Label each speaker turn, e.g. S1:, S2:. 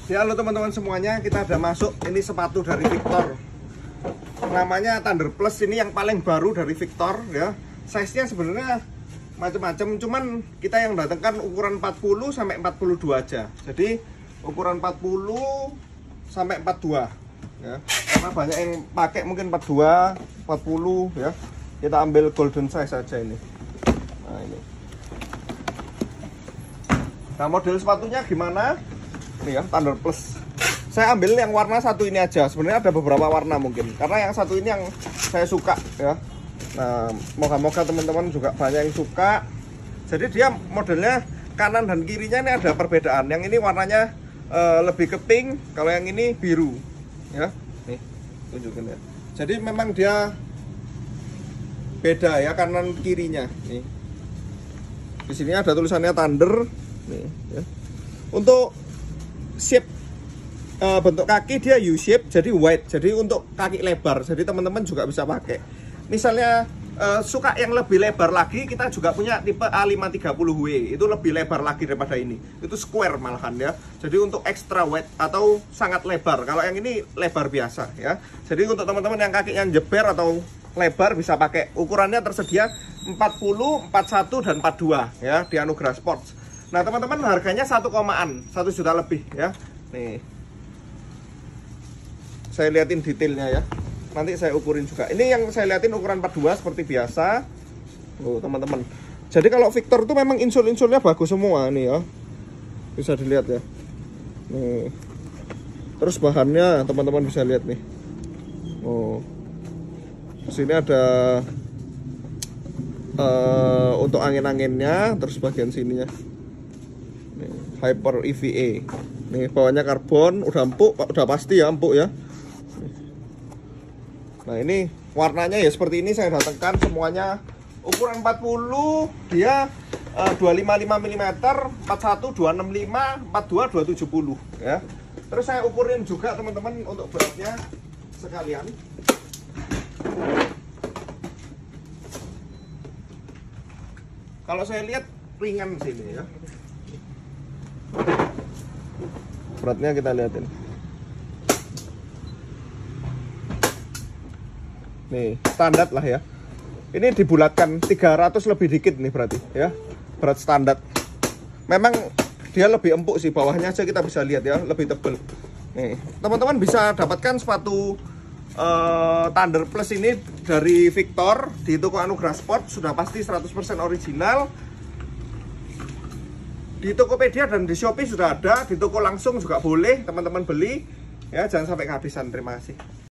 S1: Ya, halo teman-teman semuanya, kita ada masuk ini sepatu dari Victor. Namanya Thunder Plus, ini yang paling baru dari Victor ya. Size-nya sebenarnya macam-macam, cuman kita yang datangkan ukuran 40 sampai 42 aja. Jadi ukuran 40 sampai 42 ya. Karena banyak yang pakai mungkin 42, 40 ya. Kita ambil golden size aja ini. Nah, ini. Nah, model sepatunya gimana? Nih ya, Thunder Plus. Saya ambil yang warna satu ini aja. Sebenarnya ada beberapa warna mungkin, karena yang satu ini yang saya suka ya. Nah, moga-moga teman-teman juga banyak yang suka. Jadi dia modelnya kanan dan kirinya ini ada perbedaan. Yang ini warnanya lebih ke pink, kalau yang ini biru ya. Nih, tunjukin ya. Jadi memang dia beda ya kanan kirinya. Nih. Di sini ada tulisannya Thunder. Nih ya. Untuk shape bentuk kaki dia U-shape, jadi wide, jadi untuk kaki lebar, jadi teman-teman juga bisa pakai. Misalnya suka yang lebih lebar lagi, kita juga punya tipe A530W, itu lebih lebar lagi daripada ini, itu square malahan ya. Jadi untuk extra wide atau sangat lebar. Kalau yang ini lebar biasa ya. Jadi untuk teman-teman yang kakinya jeber atau lebar bisa pakai. Ukurannya tersedia 40, 41 dan 42 ya di Anugerah Sports. Nah teman-teman, harganya 1 juta lebih ya. Nih, saya liatin detailnya ya, nanti saya ukurin juga. Ini yang saya liatin ukuran 42 seperti biasa. Teman-teman, jadi kalau Victor itu memang insole-insolenya bagus semua nih ya, bisa dilihat ya. Nih, terus bahannya teman-teman bisa lihat nih. Di sini ada untuk angin-anginnya, terus bagian sininya nih, Hyper EVA. Nih bawahnya karbon, udah empuk, udah pasti ya empuk ya. Nah ini warnanya ya seperti ini, saya datangkan semuanya ukuran 40, dia 255 mm, 41 265, 42 270 ya. Terus saya ukurin juga teman-teman untuk beratnya sekalian. Kalau saya lihat ringan sini ya. Beratnya kita lihatin. Nih, standar lah ya. Ini dibulatkan 300 lebih dikit nih berarti ya. Berat standar. Memang dia lebih empuk sih, bawahnya aja kita bisa lihat ya, lebih tebal. Nih, teman-teman bisa dapatkan sepatu Thunder Plus ini dari Victor di toko Anugerah Sport, sudah pasti 100% original. Di Tokopedia dan di Shopee sudah ada, di toko langsung juga boleh teman-teman beli ya, jangan sampai kehabisan. Terima kasih.